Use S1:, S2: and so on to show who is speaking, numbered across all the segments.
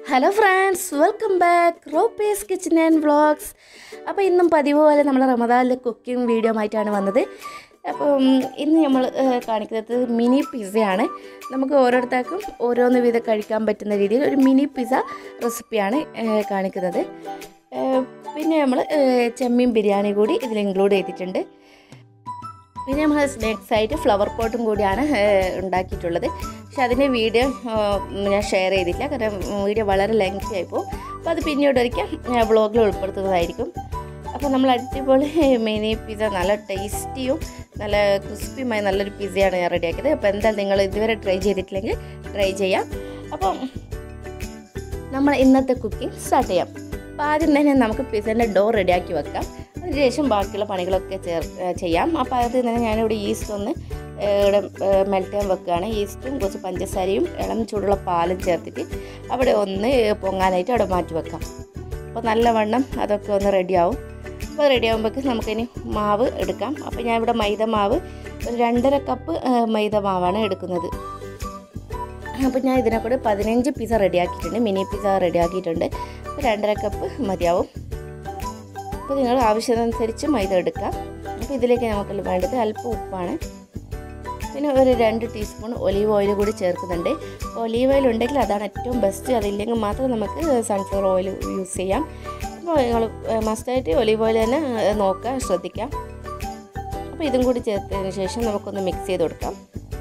S1: Hello friends, welcome back Ropy's kitchen and vlogs. അപ്പോൾ ഇന്നും പതിവ് പോലെ നമ്മൾ റമദാനിലെ കുക്കിംഗ് വീഡിയോ ആയിട്ടാണ് വന്നത്. അപ്പം ഇന്ന് നമ്മൾ കാണിക്കുന്നത് മിനി പിസ്സയാണ്. നമുക്ക് ഓരോരുത്തർക്കും ഓരോന്ന് വീതം കഴിക്കാൻ പറ്റുന്ന രീതിയിൽ ഒരു മിനി പിസ്സ റെസിപ്പിയാണ് കാണിക്കുന്നത്. പിന്നെ നമ്മൾ ചെമ്മീൻ ബിരിയാണി കൂടി ഇതിൽ ഇൻക്ലൂഡ് ചെയ്തിട്ടുണ്ട്. പിന്നെ നമ്മൾ സ്നാക്സായിട്ട് ഫ്ലവർ പോട്ടും കൂടിയാണ് ഉണ്ടാക്കിയിട്ടുള്ളത്. പക്ഷെ അതിൻ്റെ വീഡിയോ ഞാൻ ഷെയർ ചെയ്തിട്ടില്ല, കാരണം വീഡിയോ വളരെ ലെങ്തി ആയിപ്പോവും. അപ്പോൾ അത് പിന്നീട് ഒരിക്കൽ വ്ളോഗിൽ ഉൾപ്പെടുത്തുന്നതായിരിക്കും. അപ്പോൾ നമ്മൾ അടിപൊളി മിനി പിസ്സ, നല്ല ടേസ്റ്റിയും നല്ല ക്രിസ്പിയുമായ നല്ലൊരു പിസ്സയാണ് ഞാൻ റെഡിയാക്കിയത്. അപ്പോൾ എന്തായാലും നിങ്ങൾ ഇതുവരെ ട്രൈ ചെയ്തിട്ടില്ലെങ്കിൽ ട്രൈ ചെയ്യാം. അപ്പം നമ്മൾ ഇന്നത്തെ കുക്കിംഗ് സ്റ്റാർട്ട് ചെയ്യാം. അപ്പോൾ ആദ്യം തന്നെ നമുക്ക് പിസ്സേൻ്റെ ഡോ റെഡിയാക്കി വെക്കാം. അതിനുശേഷം ബാക്കിയുള്ള പണികളൊക്കെ ചെയ്യാം. അപ്പോൾ ആദ്യം തന്നെ ഞാനിവിടെ ഈസ്റ്റ് ഒന്ന് ഇവിടെ മെൽറ്റ് ചെയ്യാൻ വെക്കുകയാണ്. ഈസ്റ്റും കുറച്ച് പഞ്ചസാരയും ഇളം ചൂടുള്ള പാലും ചേർത്തിട്ട് അവിടെ ഒന്ന് പൊങ്ങാനായിട്ട് അവിടെ മാറ്റി വെക്കാം. അപ്പോൾ നല്ലവണ്ണം അതൊക്കെ ഒന്ന് റെഡിയാവും. അപ്പോൾ റെഡി ആകുമ്പോഴേക്ക് നമുക്കിനി മാവ് എടുക്കാം. അപ്പോൾ ഞാൻ ഇവിടെ മൈദ മാവ് ഒരു 2.5 കപ്പ് മൈദ മാവാണ് എടുക്കുന്നത്. അപ്പോൾ ഞാൻ ഇതിനെ കൂടെ 15 പിസ്സ റെഡിയാക്കിയിട്ടുണ്ട്, മിനി പിസ്സ റെഡിയാക്കിയിട്ടുണ്ട്. 2.5 കപ്പ് മതിയാവും. അപ്പോൾ നിങ്ങൾ ആവശ്യമനുസരിച്ച് മൈദ എടുക്കാം. അപ്പോൾ ഇതിലേക്ക് നമുക്ക് വേണ്ടത് അല്പം ഉപ്പാണ്. പിന്നെ ഒരു 2 ടീസ്പൂൺ ഒലീവ് ഓയിൽ കൂടി ചേർക്കുന്നുണ്ട്. ഒലീവ് ഓയിൽ ഉണ്ടെങ്കിൽ അതാണ് ഏറ്റവും ബെസ്റ്റ്. അതില്ലെങ്കിൽ മാത്രം നമുക്ക് സൺഫ്ലവർ ഓയിൽ യൂസ് ചെയ്യാം. അപ്പോൾ നിങ്ങൾ മസ്റ്റായിട്ട് ഒലീവ് ഓയിൽ തന്നെ നോക്കുക, ശ്രദ്ധിക്കാം. അപ്പോൾ ഇതും കൂടി ചേർത്തതിന് ശേഷം നമുക്കൊന്ന് മിക്സ് ചെയ്ത് കൊടുക്കാം.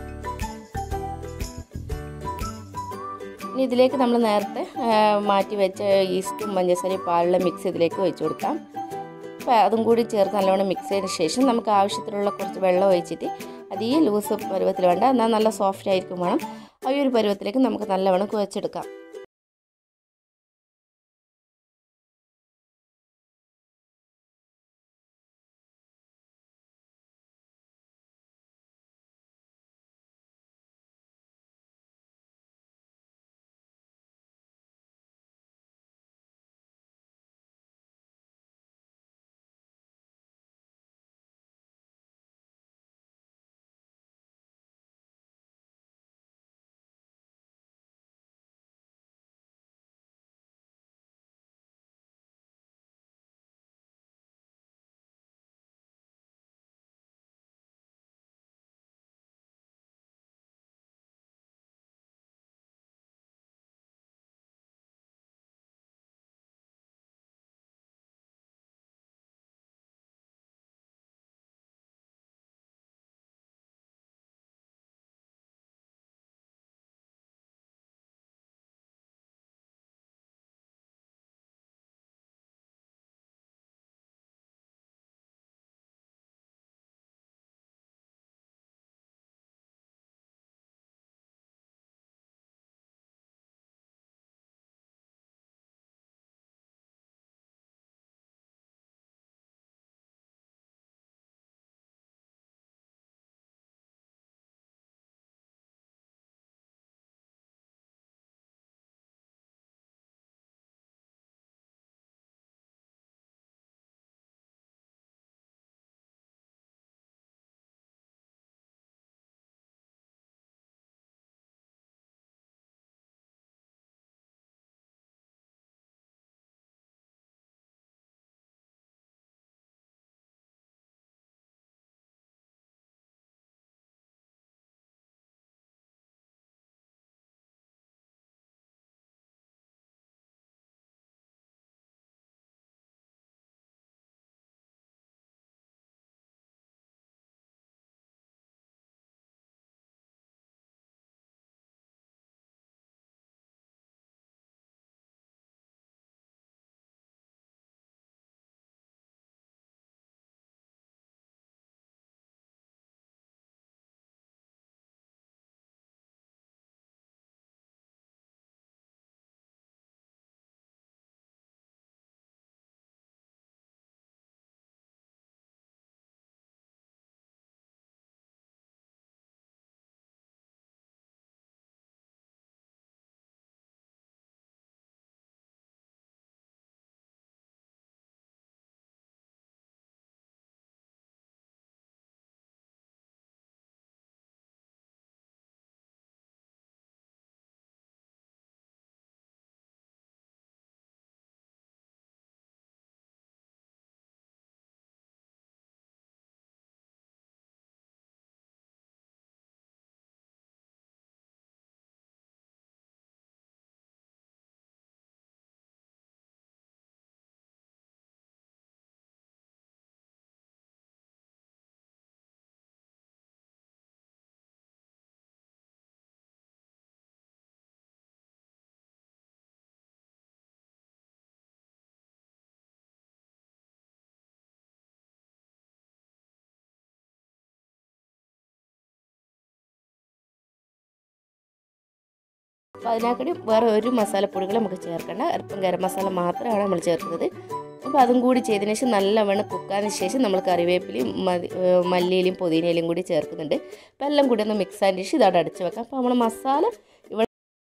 S1: ഇനി ഇതിലേക്ക് നമ്മൾ നേരത്തെ മാറ്റി വെച്ച ഈസ്റ്റും പഞ്ചസാരയും പാലുള്ള മിക്സ് ഇതിലേക്ക് ഒഴിച്ച് കൊടുക്കാം. അപ്പോൾ അതും കൂടി ചേർത്ത് നല്ലവണ്ണം മിക്സ് ചെയ്തതിന് ശേഷം നമുക്ക് ആവശ്യത്തിനുള്ള കുറച്ച് വെള്ളം ഒഴിച്ചിട്ട് അധികം ലൂസ് പരുവത്തിൽ വേണ്ട, എന്നാൽ നല്ല സോഫ്റ്റ് ആയിരിക്കും വേണം. ആ ഒരു പരുവത്തിലേക്ക് നമുക്ക് നല്ലവണ്ണം കുഴച്ചെടുക്കാം. അപ്പോൾ അതിനേക്കാളും വേറെ ഒരു മസാലപ്പൊടികൾ നമുക്ക് ചേർക്കേണ്ട. അല്പം ഗരം മസാല മാത്രമാണ് നമ്മൾ ചേർക്കുന്നത്. അപ്പോൾ അതും കൂടി ചെയ്തതിന് ശേഷം നല്ലവണ്ണം കുക്കാതിന് ശേഷം നമ്മൾ കറിവേപ്പിലയും മല്ലിയിലയും പുതിനയിലയും കൂടി ചേർക്കുന്നുണ്ട്. അപ്പോൾ എല്ലാം കൂടി ഒന്ന് മിക്സ് ആയതിന് ശേഷം ഇതവിടെ അടച്ച് വെക്കാം. അപ്പോൾ നമ്മൾ മസാല ഇവിടെ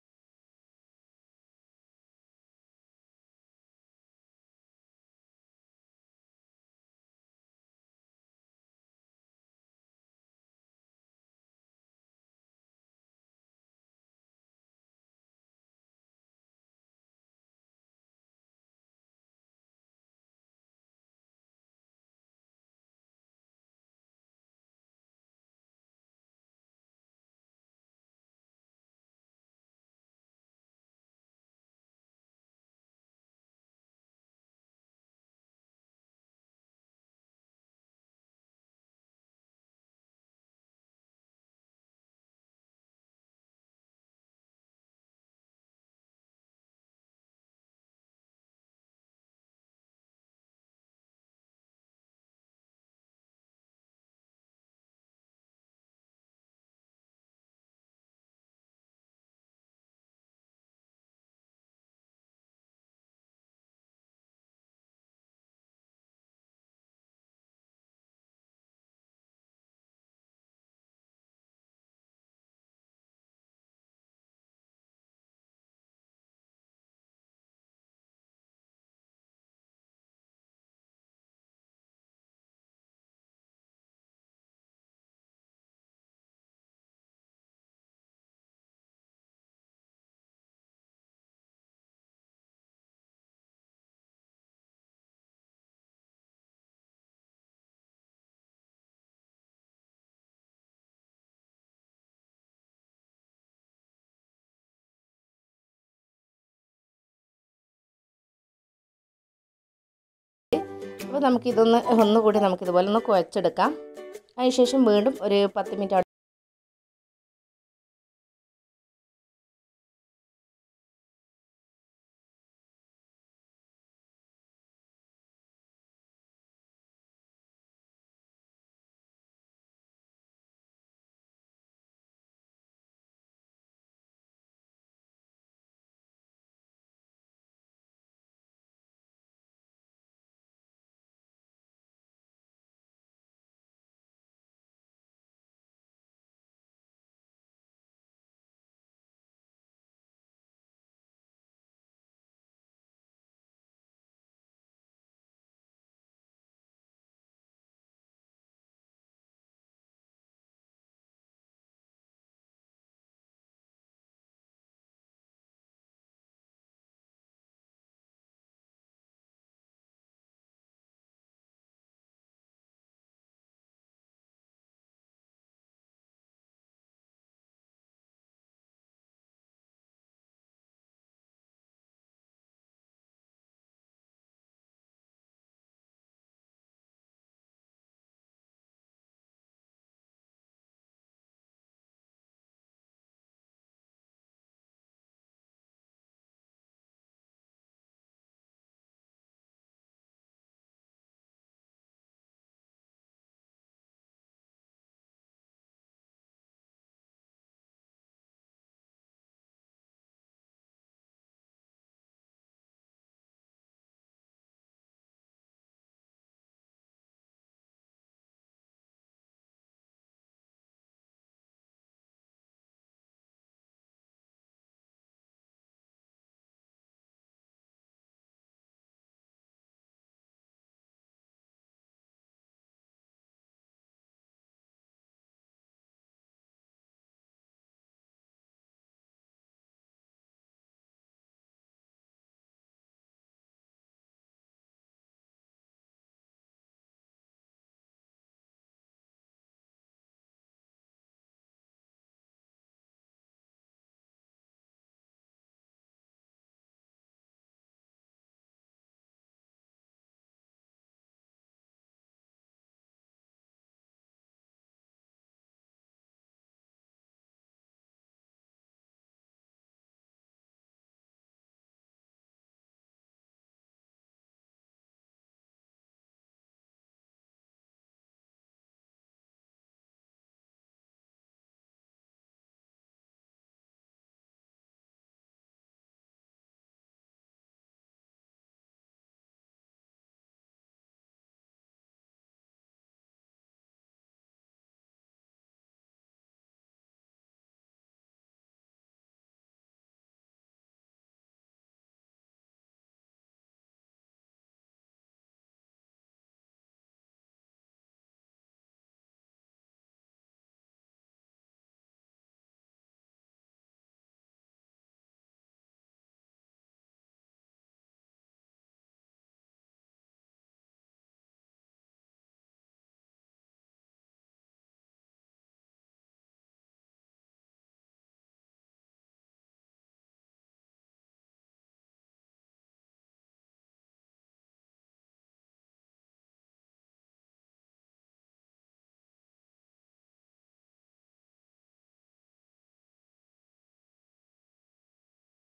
S1: അപ്പോൾ നമുക്കിതൊന്ന് ഒന്നുകൂടി നമുക്കിതുപോലെ ഒന്ന് കുഴച്ചെടുക്കാം. അതിനുശേഷം വീണ്ടും ഒരു 10 മിനിറ്റ്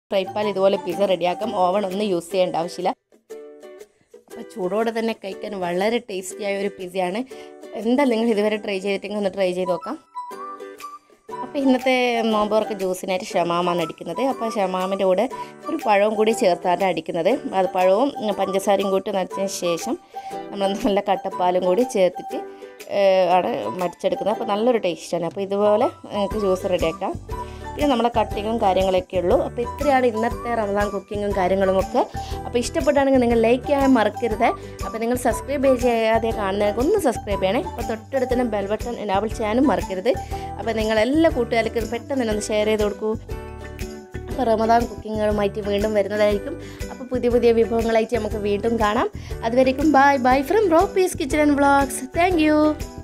S1: ഫ്രൈ പാൻ ഇതുപോലെ പിസ്സ റെഡിയാക്കാം. ഓവൺ ഒന്നും യൂസ് ചെയ്യേണ്ട ആവശ്യമില്ല. അപ്പോൾ ചൂടോടെ തന്നെ കഴിക്കാൻ വളരെ ടേസ്റ്റിയായ ഒരു പിസ്സയാണ്. എന്തായാലും നിങ്ങൾ ഇതുവരെ ട്രൈ ചെയ്തിട്ടെങ്കിൽ ഒന്ന് ട്രൈ ചെയ്ത് നോക്കാം. അപ്പോൾ ഇന്നത്തെ നോമ്പുറക്ക് ജ്യൂസിനായിട്ട് ഷമാമാണ് അടിക്കുന്നത്. അപ്പോൾ ഷമാമിൻ്റെ കൂടെ ഒരു പഴവും കൂടി ചേർത്താണ് അടിക്കുന്നത്. അത് പഴവും പഞ്ചസാരയും കൂട്ടി നടിച്ചതിന് ശേഷം നമ്മൾ നല്ല കട്ടപ്പാലും കൂടി ചേർത്തിട്ട് ആണ് മടിച്ചെടുക്കുന്നത്. അപ്പോൾ നല്ലൊരു ടേസ്റ്റാണ്. അപ്പോൾ ഇതുപോലെ നിങ്ങൾക്ക് ജ്യൂസ് റെഡിയാക്കാം. പിന്നെ നമ്മുടെ കട്ടിങ്ങും കാര്യങ്ങളൊക്കെ ഉള്ളൂ. അപ്പോൾ ഇത്രയാണ് ഇന്നത്തെ റമദാൻ കുക്കിങ്ങും കാര്യങ്ങളുമൊക്കെ. അപ്പോൾ ഇഷ്ടപ്പെട്ടാണെങ്കിൽ നിങ്ങൾ ലൈക്ക് ചെയ്യാൻ മറക്കരുത്. അപ്പോൾ നിങ്ങൾ സബ്സ്ക്രൈബ് ചെയ്യാതെ കാണുന്നവർക്ക് ഒന്ന് സബ്സ്ക്രൈബ് ചെയ്യണേ. അപ്പോൾ തൊട്ടടുത്ത് തന്നെ ബെൽ ബട്ടൺ എനാബിൾ ചെയ്യാനും മറക്കരുത്. അപ്പോൾ നിങ്ങളെല്ലാ കൂട്ടുകാർക്കും പെട്ടെന്ന് തന്നെ ഒന്ന് ഷെയർ ചെയ്ത് കൊടുക്കൂ. അപ്പോൾ റമദാൻ കുക്കിങ്ങുകളുമായിട്ട് വീണ്ടും വരുന്നതായിരിക്കും. അപ്പോൾ പുതിയ പുതിയ വിഭവങ്ങളായിട്ട് നമുക്ക് വീണ്ടും കാണാം. അതുവരേക്കും bye bye from Ropy's kitchen and vlogs. Thank U.